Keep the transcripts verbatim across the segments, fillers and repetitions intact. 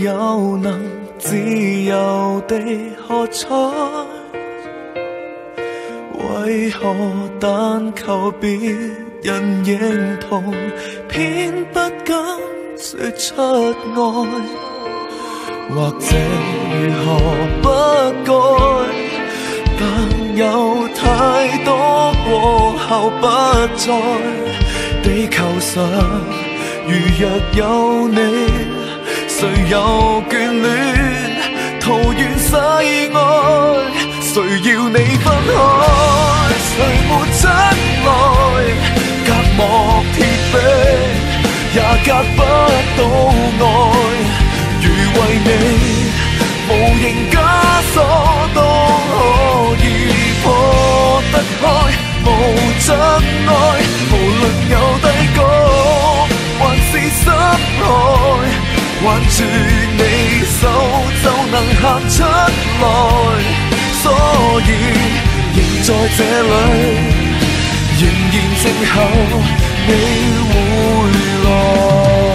又能自由地喝彩？為何但求別人認同，偏不敢說出愛？或者如何不該，但有太多過後不再。地球上如若有你，誰又眷戀桃園世愛？誰要你分開？誰沒真愛？隔膜鐵壁也隔不到愛。如為你無形枷鎖都可以破得開，無障礙，無論有低谷還是深海，挽住你手就能行出來。所以仍在這裏，仍然靜候你回來。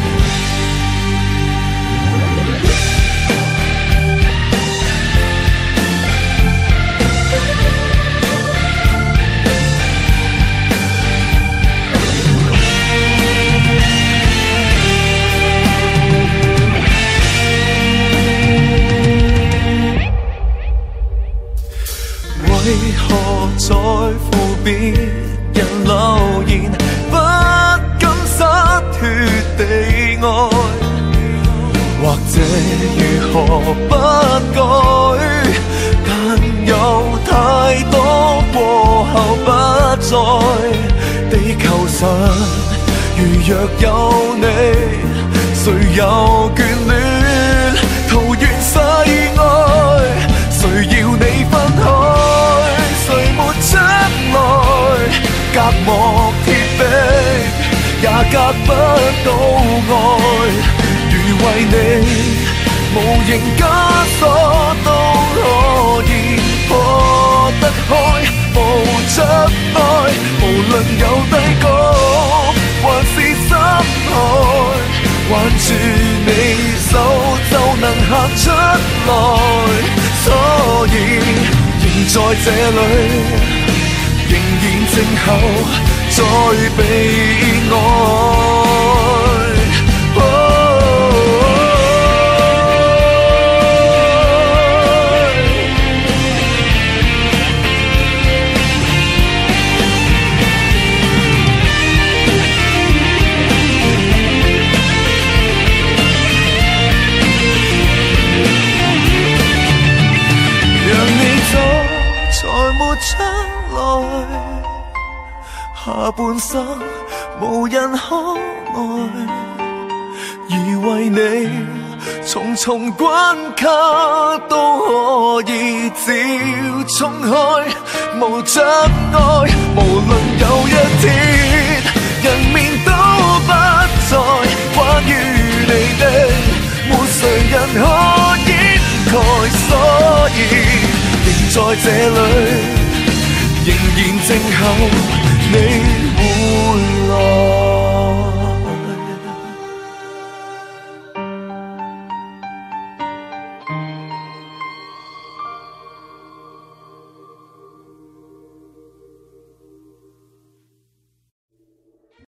為何在乎別人留言，不敢灑脫地愛？或者如何不改，但有太多過後不再。地球上如若有你，誰又眷戀桃園世愛？誰要你分開？誰沒將來？隔膜鐵壁也隔不到愛。如為你無形枷鎖都可以破得開，無障礙，無論有低谷還是深海，挽住你手就能行出來。所以仍在這裏，仍然靜候再被愛。下半生無人可愛，而為你重重關卡都可以照衝開，無障礙，無論有一天人面都不再關於你的，沒誰人可掩蓋，所以仍在這裏，仍然靜候你。